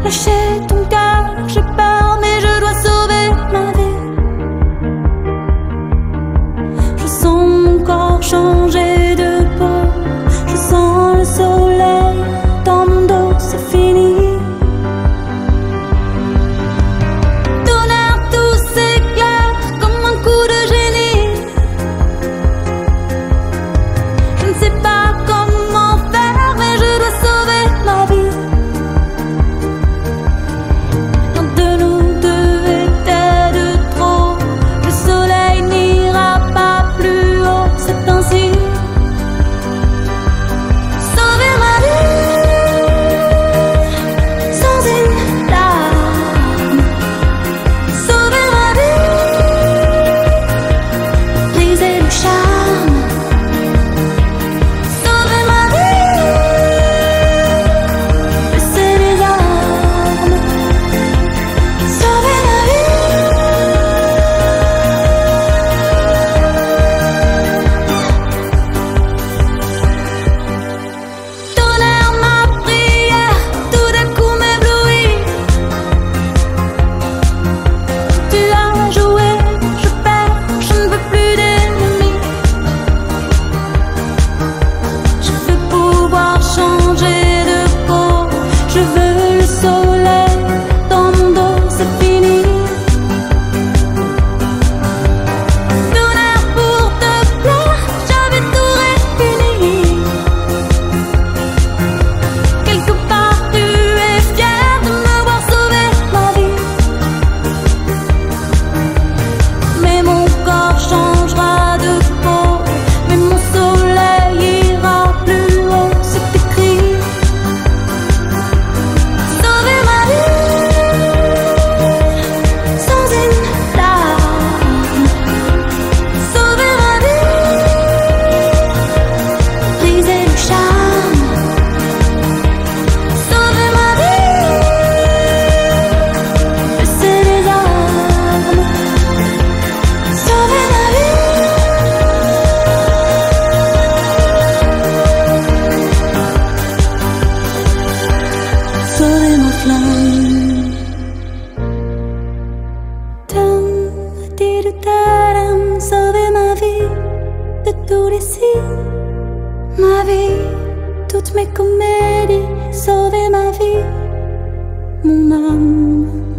lâcher ton cœur. J'ai peur, mais je dois sauver ma vie. Je sens mon corps changer de peau. Je sens le soleil dans mon dos, c'est fini. Tonnerre, tout s'éclaire comme un coup de génie. Je ne sais pas comment faire, mais je dois sauver ma vie. L'un de nous deux était de trop. Le soleil n'ira pas plus haut, c'est ainsi. Sauver ma vie sans une larme. Sauver ma vie, briser le charme. Sauver ma vie, baisser les armes. Sauver ma vie. Tonnerre, ma prière, tout d'un coup m'éblouit. Tu as joué, je perds, je ne veux plus d'ennemis. Je veux pouvoir changer de peau. Je veux le soleil dans mon dos, c'est fini. Tonnerre, pour te plaire, j'avais tout réuni. Quelque part tu es fier de me voir sauver ma vie. Mais mon corps changera de peau. Mais mon soleil ira plus haut, c'est écrit. Sauver ma vie sans une larme. Sauver ma vie, briser le charme. Sauver ma vie, baisser les armes. Sauver ma vie. Sauver ma flamme. Sauver ma vie de tous les signes. Ma vie, toutes mes comédies. Sauver ma vie, mon âme.